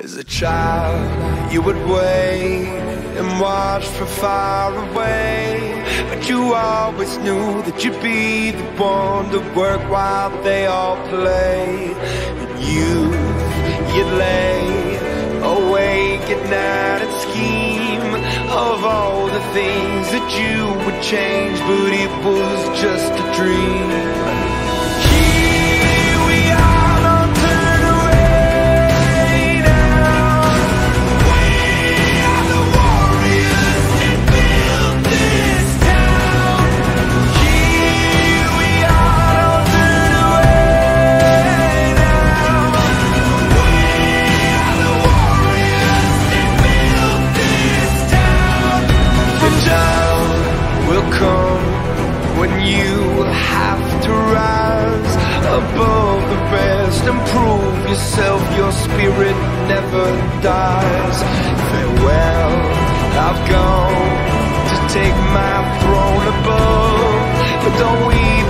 As a child, you would wait and watch from far away, but you always knew that you'd be the one to work while they all play. And you'd lay awake at night and scheme of all the things that you would change, but it was just a dream. When you have to rise above the rest and prove yourself, your spirit never dies. Farewell, I've gone to take my throne above, but don't we